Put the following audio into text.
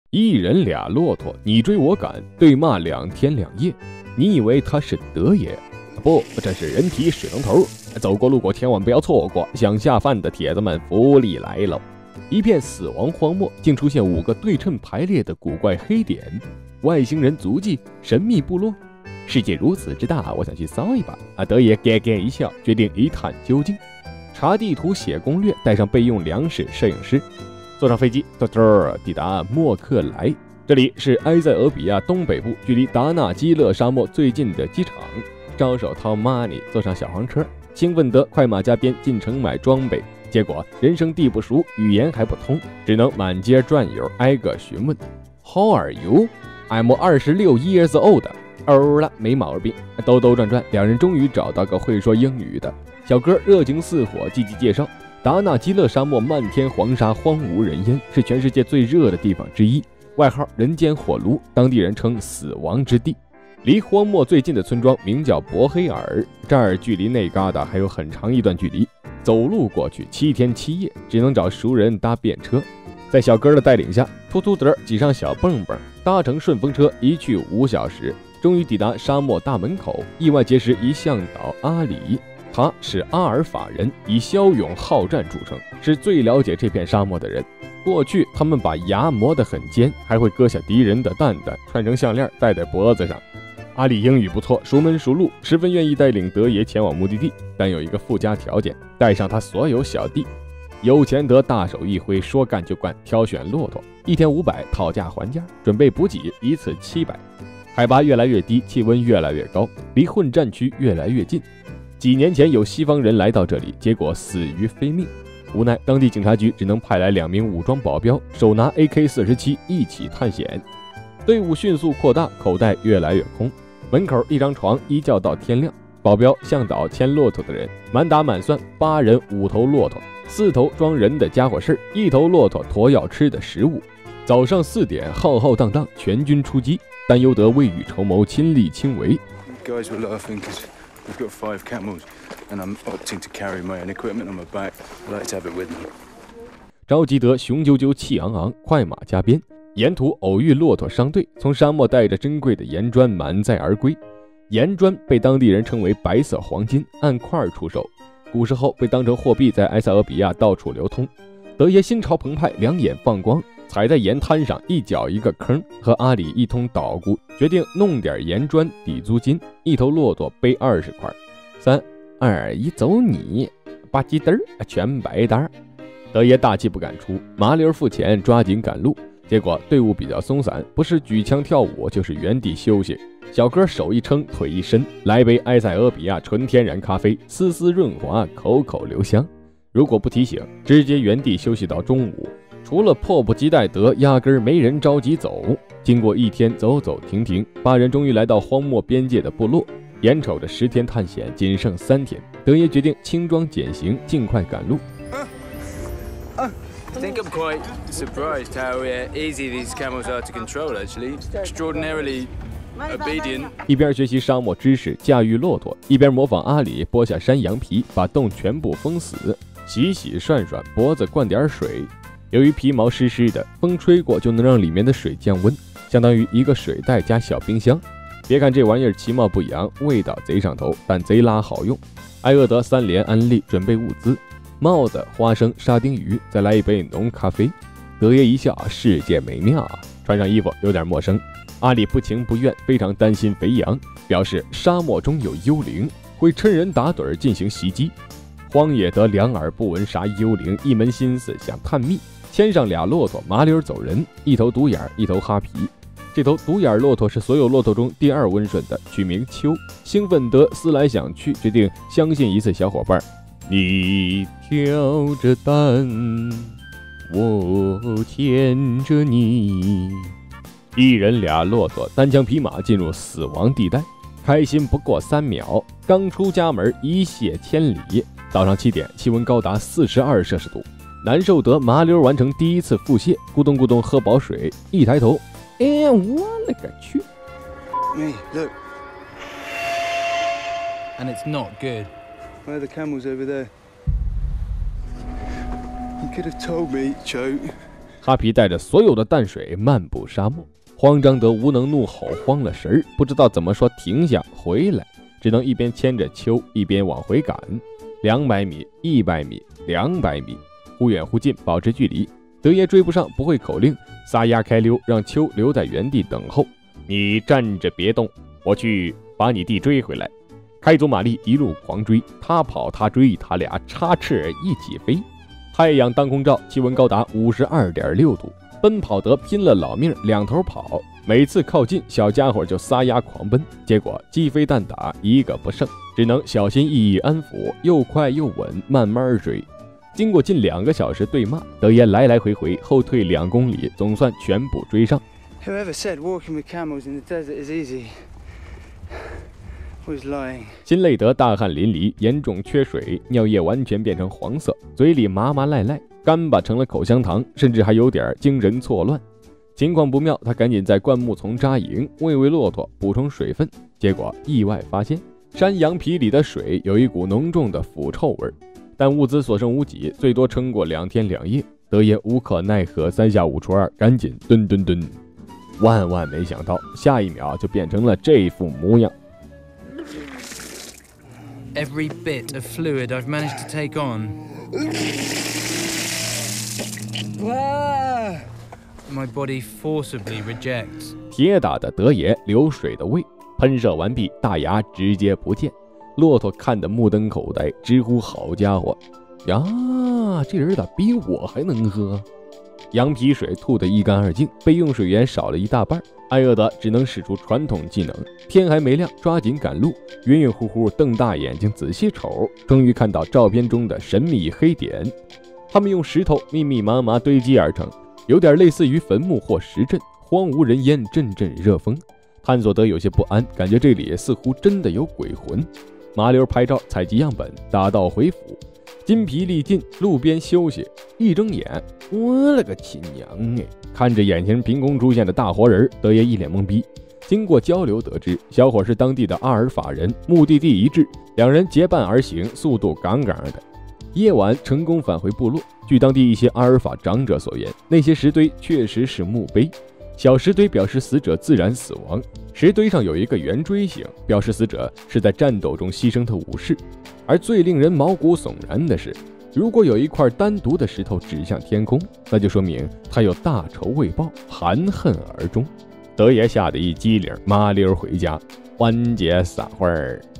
一人俩骆驼，你追我赶，对骂2天2夜。你以为他是德爷？不，这是人体水龙头。走过路过千万不要错过，想下饭的铁子们福利来了。一片死亡荒漠，竟出现5个对称排列的古怪黑点，外星人足迹，神秘部落。世界如此之大，我想去骚一把。德爷咯咯一笑，决定一探究竟。查地图，写攻略，带上备用粮食、摄影师，坐上飞机，抵达莫克莱。这里是埃塞俄比亚东北部，距离达纳基勒沙漠最近的机场。招手掏 money， 坐上小黄车，兴奋得快马加鞭进城买装备。结果人生地不熟，语言还不通，只能满街转悠，挨个询问。How are you? I'm 26 years old。欧了，没毛病。兜兜转转，两人终于找到个会说英语的小哥，热情似火，积极介绍。达纳基勒沙漠漫天黄沙，荒无人烟，是全世界最热的地方之一，外号人间火炉，当地人称死亡之地。离荒漠最近的村庄名叫博黑尔，这儿距离那旮瘩还有很长一段距离，走路过去7天7夜，只能找熟人搭便车。在小哥的带领下，突突地挤上小蹦蹦，搭乘顺风车一去5小时，终于抵达沙漠大门口，意外结识一向导阿里。他是阿尔法人，以骁勇好战著称，是最了解这片沙漠的人。过去他们把牙磨得很尖，还会割下敌人的蛋蛋，串成项链戴在脖子上。阿里英语不错，熟门熟路，十分愿意带领德爷前往目的地，但有一个附加条件，带上他所有小弟。有钱得大手一挥，说干就干，挑选骆驼，1天500，讨价还价，准备补给，一次700。海拔越来越低，气温越来越高，离混战区越来越近。几年前有西方人来到这里，结果死于非命。无奈当地警察局只能派来2名武装保镖，手拿 AK-47一起探险。队伍迅速扩大，口袋越来越空。门口一张床，一觉到天亮。保镖、向导、牵骆驼的人，满打满算8人5头骆驼，4头装人的家伙事，1头骆驼驮要吃的食物。早上4点，浩浩荡荡，全军出击。但尤德未雨绸缪，亲力亲为。 We've got 5 camels, and I'm opting to carry my own equipment on my back. I like to have it with me. 召集得雄赳赳气昂昂，快马加鞭，沿途偶遇骆驼商队，从沙漠带着珍贵的岩砖满载而归。岩砖被当地人称为白色黄金，按块出售，古时候被当成货币在埃塞俄比亚到处流通。德爷心潮澎湃，两眼放光，踩在岩滩上，一脚一个坑，和阿里一通捣鼓，决定弄点岩砖抵租金，1头骆驼背20块。3、2、1，走你！吧唧嘚儿，全白搭。德爷大气不敢出，麻溜付钱，抓紧赶路。结果队伍比较松散，不是举枪跳舞，就是原地休息。小哥手一撑，腿一伸，来杯埃塞俄比亚纯天然咖啡，丝丝润滑，口口留香。如果不提醒，直接原地休息到中午。除了迫不及待得，压根儿没人着急走。经过1天走走停停，8人终于来到荒漠边界的部落。眼瞅着10天探险仅剩3天，德爷决定轻装简行，尽快赶路。 I think I'm quite surprised how easy these camels are to control, actually. Extraordinarily obedient. 一边学习沙漠知识，驾驭骆驼，一边模仿阿里剥下山羊皮，把洞全部封死，洗洗涮涮，脖子灌点水。由于皮毛湿湿的，风吹过就能让里面的水降温，相当于一个水袋加小冰箱。别看这玩意儿其貌不扬，味道贼上头，但贼拉好用。艾厄德3连安利准备物资：帽子、花生、沙丁鱼，再来一杯浓咖啡。德爷一笑，世界美妙啊！穿上衣服有点陌生。阿里不情不愿，非常担心肥羊，表示沙漠中有幽灵，会趁人打盹进行袭击。荒野得两耳不闻啥幽灵，一门心思想探秘。牵上2骆驼，麻溜走人，1头独眼，1头哈皮。这头独眼骆驼是所有骆驼中第2温顺的，取名秋。兴奋得思来想去，决定相信一次小伙伴。你挑着担，我牵着你。1人2骆驼，单枪匹马进入死亡地带，开心不过3秒。刚出家门，一泻千里。早上7点，气温高达42摄氏度。难受得麻溜完成第1次腹泻，咕咚咕咚喝饱水，一抬头，哎，我勒个去 Me, look. And it's not good. Where are the camels over there? You could have told me, Cho. 哈皮带着所有的淡水漫步沙漠，慌张得无能怒吼，慌了神儿，不知道怎么说停下回来，只能一边牵着秋一边往回赶。200米、100米、200米，忽远忽近，保持距离。德爷追不上，不会口令，撒丫开溜，让秋留在原地等候。你站着别动，我去把你弟追回来。开足马力，一路狂追，他跑他追，他俩插翅一起飞。太阳当空照，气温高达52.6度，奔跑得拼了老命，两头跑。每次靠近，小家伙就撒丫狂奔，结果鸡飞蛋打，一个不剩，只能小心翼翼安抚，又快又稳，慢慢追。经过近2个小时对骂，德爷来来回回后退2公里，总算全部追上。 Whoever said walking with camels in the desert is easy was lying. 辛累德大汗淋漓，严重缺水，尿液完全变成黄色，嘴里麻麻赖赖，干巴成了口香糖，甚至还有点精神错乱。情况不妙，他赶紧在灌木丛扎营，喂骆驼，补充水分。结果意外发现，山羊皮里的水有一股浓重的腐臭味，但物资所剩无几，最多撑过2天2夜。德爷无可奈何，3下5除2，赶紧蹲蹲蹲。万万没想到，下一秒就变成了这副模样。 Every bit of fluid I've managed to take on. My body forcibly rejects. 铁打的德爷，流水的胃，喷射完毕，大牙直接不见。骆驼看得目瞪口呆，直呼好家伙呀，这人咋比我还能喝？羊皮水吐得一干二净，备用水源少了一大半，挨饿的只能使出传统技能。天还没亮，抓紧赶路，晕晕乎乎瞪大眼睛仔细瞅，终于看到照片中的神秘黑点。他们用石头密密麻麻堆积而成，有点类似于坟墓或石阵，荒无人烟，阵阵热风。探索得有些不安，感觉这里似乎真的有鬼魂。麻溜拍照，采集样本，打道回府。筋疲力尽，路边休息，一睁眼，我了个亲娘哎！看着眼前凭空出现的大活人，德爷一脸懵逼。经过交流得知，小伙是当地的阿尔法人，目的地一致，两人结伴而行，速度杠杠的。夜晚成功返回部落。据当地一些阿尔法长者所言，那些石堆确实是墓碑，小石堆表示死者自然死亡，石堆上有一个圆锥形，表示死者是在战斗中牺牲的武士。而最令人毛骨悚然的是，如果有一块单独的石头指向天空，那就说明他有大仇未报，含恨而终。德爷吓得一激灵，麻溜回家，完结撒欢儿。